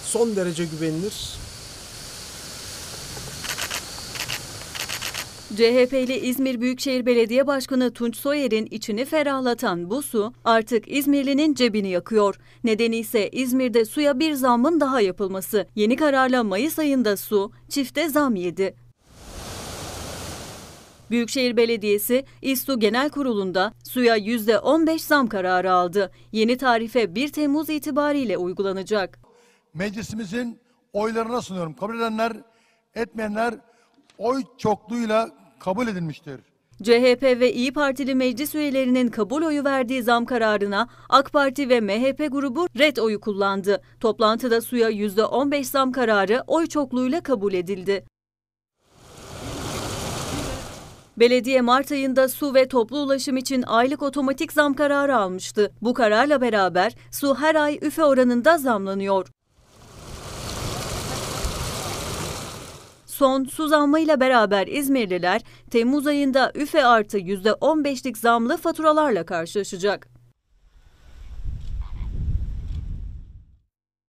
son derece güvenilir. CHP'li İzmir Büyükşehir Belediye Başkanı Tunç Soyer'in içini ferahlatan bu su artık İzmirli'nin cebini yakıyor. Nedeni ise İzmir'de suya bir zammın daha yapılması. Yeni kararla Mayıs ayında su çifte zam yedi. Büyükşehir Belediyesi İSTU Genel Kurulu'nda suya %15 zam kararı aldı. Yeni tarife 1 Temmuz itibariyle uygulanacak. Meclisimizin oylarına sunuyorum. Kabul edenler, etmeyenler oy çokluğuyla kabul edilmiştir. CHP ve İyi Partili meclis üyelerinin kabul oyu verdiği zam kararına AK Parti ve MHP grubu red oyu kullandı. Toplantıda suya %15 zam kararı oy çokluğuyla kabul edildi. Belediye Mart ayında su ve toplu ulaşım için aylık otomatik zam kararı almıştı. Bu kararla beraber su her ay üfe oranında zamlanıyor. Son su zammıyla beraber İzmirliler Temmuz ayında üfe artı %15'lik zamlı faturalarla karşılaşacak.